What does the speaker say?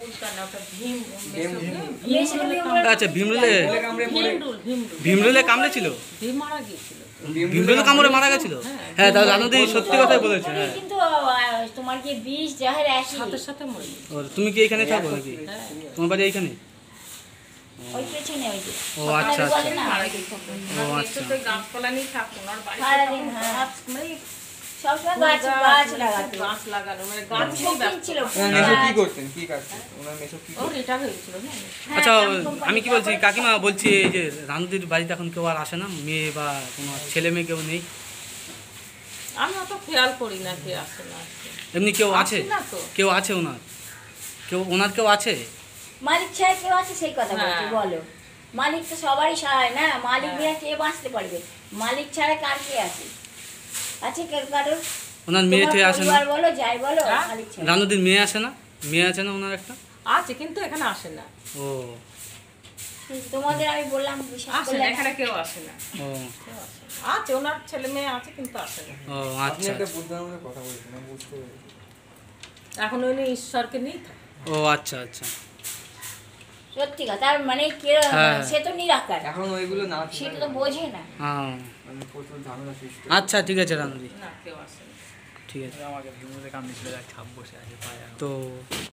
আচ্ছা ভীমরুলে কামড়েছিল, ভীমরুলে কামড়ে মারা গেছিল। হ্যাঁ তাহলে রানুদি সত্যি কথাই বলেছে। হ্যাঁ কিন্তু তোমার কি বিষ জাহের সাথে সাথে মরে। তুমি কি এখানে থাকো নাকি? তোমার বাড়ি এইখানে? ওই পেছনে ওই যে। ও আচ্ছা আচ্ছা। ও আচ্ছা। গাছপালা নিয়ে থাকুন আর বাড়ি সবসময় গাছ লাগাতো। গাছ লাগানো মানে গাছ ছিল। কি করতেন, কি কাজ করতেন ওনার মেসো? কি ও রিটায়ার হয়েছিল না। আচ্ছা আমি কি বলছি কাকিমা, বলছি এই যে রানুদির বাড়িতে এখন কেউ আর আসে না, মেয়ে বা কোনো ছেলে মেয়ে কেউ নেই? আমি অত খেয়াল করি না কে আসে না। এমনি কেউ আছে? না তো। কেউ আছে ওনার? কেউ আছে? মালিক ছাড়া কেউ আছে সেই কথা বলছি, বলো। মালিক তো সবারই সহায় না, মালিক বিনা কে বাঁচতে পারবে? মালিক ছাড়া কার কে আছে? আছে কেউ কারোর? ওনার মেয়ে ঠেয়ে আসে না? বলো যাই বলো, মালিক ছাড়া। রানুদির মেয়ে আসে না? মেয়ে আছে না ওনার একটা? আছে কিন্তু এখানে আসে না। ও তোমাদের আমি বললাম বিশ্বাস আসে করলে না, না। এখানে কেউ আসে না। ও আছে ওনার ছেলে মেয়ে আছে কিন্তু আসে না। ও আপনি আচ্ছা একটা বুদ্ধর মধ্যে কথা বলছেন, আমি বুঝতে পেরেছি। এখন উনি ঈশ্বরকে নিয়ে থাকে। ও আচ্ছা আচ্ছা। সত্যি কথা, তার মানে কে? হ্যাঁ। সে তো নিরাকার, এখন ওইগুলো না, সেটা তো বোঝে না। হ্যাঁ মানে প্রচুর ঝামেলা সৃষ্টি। আচ্ছা ঠিক আছে রানুদি, না কেউ আসে না। ঠিক আছে। আমাকে ভিমরুলে কামড়েছিল, ছাপ বসে আছে পায়ে। তো